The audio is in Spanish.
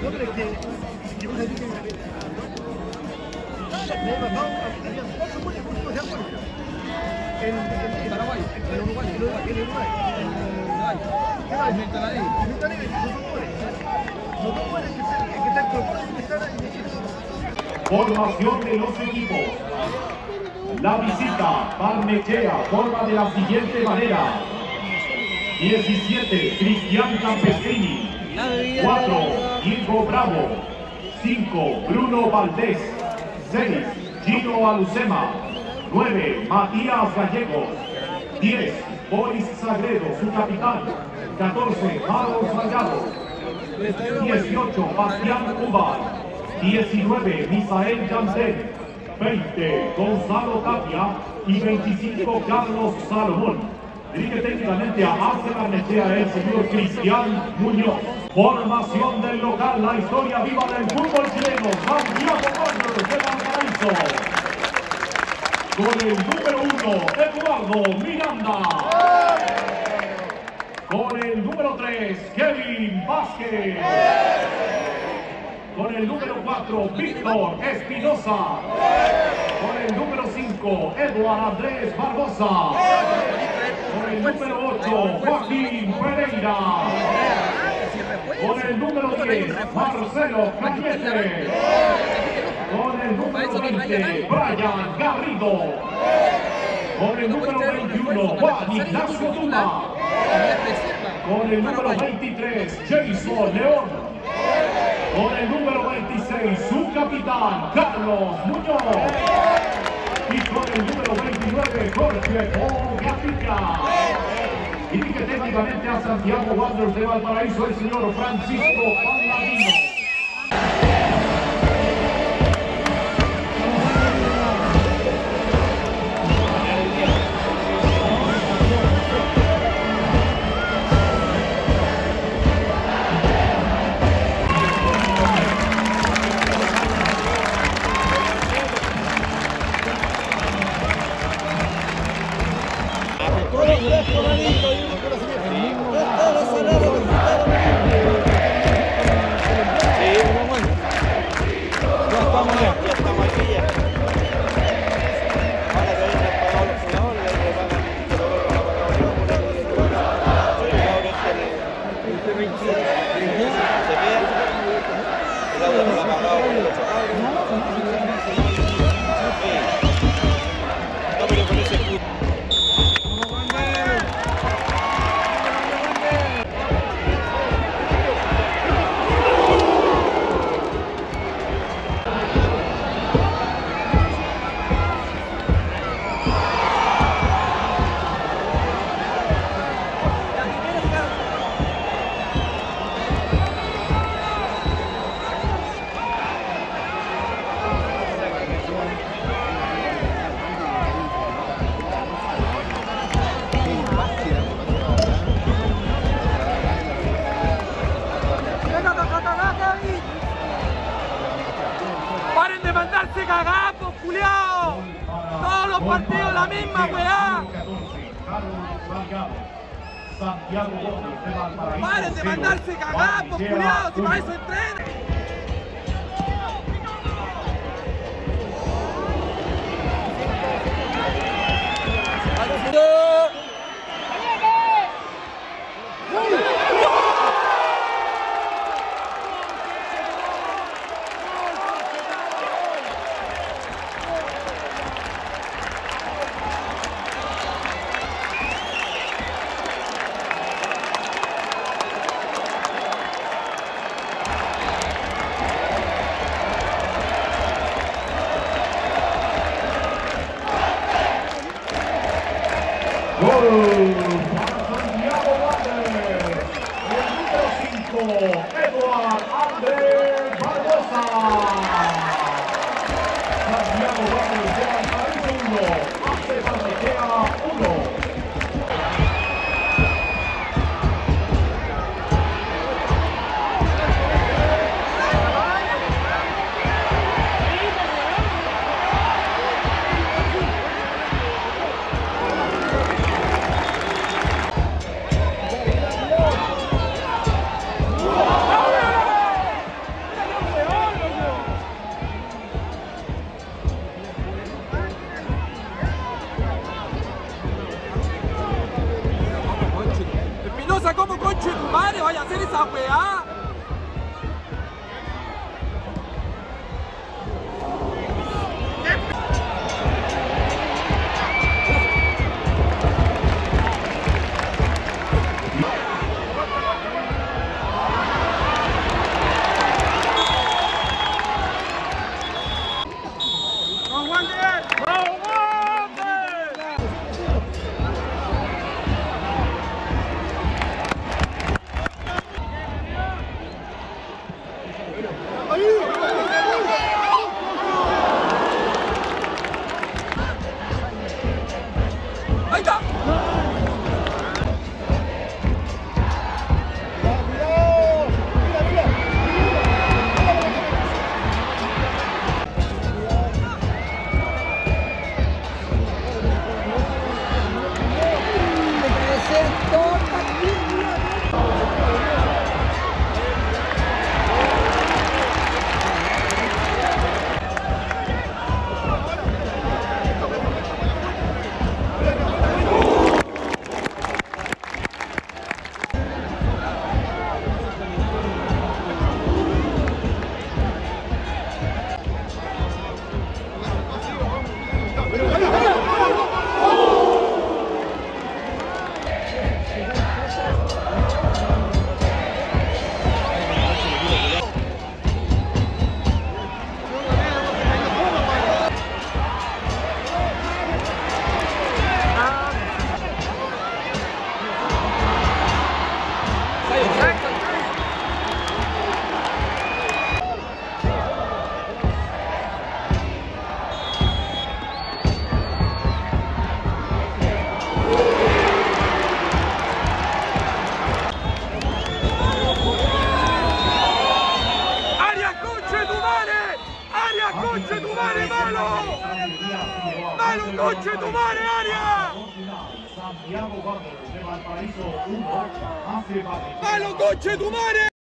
En Paraguay, en Uruguay, en Uruguay. Formación de los equipos. La visita, Barnechea, forma de la siguiente manera. 17, Cristian Campestrini. 4, Diego Bravo. 5, Bruno Valdés. 6, Gino Alucema. 9, Matías Gallegos. 10, Boris Sagredo, su capitán. 14, Carlos Salgado. 18, Bastián Ubar. 19, Misael Jansen. 20, Gonzalo Tapia. Y 25, Carlos Salomón. Dirige técnicamente a Arce Barnechea el señor Cristian Muñoz. Formación del local, la historia viva del fútbol chileno. Santiago Wanderers de Valparaíso. Con el número 1, Eduardo Miranda. Con el número 3, Kevin Vázquez. Con el número 4, Víctor Espinosa. Con el número 5, Eduardo Andrés Barbosa. Con el número 8, Joaquín Pereira. Con el número 10, Marcelo Cañete. Con el número 20, Brian Garrido. Con el número 21, Juan Ignacio Duma. Con el número 23, Jason León. Con el número 26, su capitán, Carlos Muñoz. Y con el número 29, Jorge Gatica. Dirige técnicamente a Santiago Wanderers de Valparaíso el señor Francisco Palladino. ¡Paren de mandarse cagazos, culiao! ¡Todos los partidos la misma weá! ¡Paren de mandarse cagazos, culiao! ¡Si para eso entrenan! Gol para Santiago Wanderers. El número 5, Eduardo Andrés Barbosa. Santiago Wanderers de Valparaíso 1, Arce Barnechea 1. esa weá? ¡Ahí está! ¡Conche tu madre, malo! ¡Malo, conche tu madre, área! ¡Malo, conche tu madre!